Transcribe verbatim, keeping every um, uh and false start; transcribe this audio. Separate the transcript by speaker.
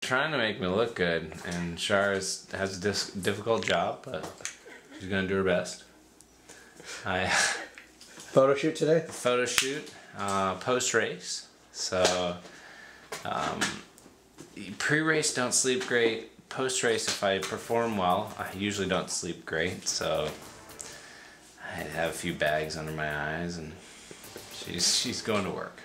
Speaker 1: trying to make me look good, and Shar is, has a dis difficult job, but she's gonna do her best. I
Speaker 2: photo shoot today.
Speaker 1: Photo shoot, uh, post race. So um, pre-race don't sleep great. Post race, if I perform well, I usually don't sleep great. So I have a few bags under my eyes, and she's she's going to work.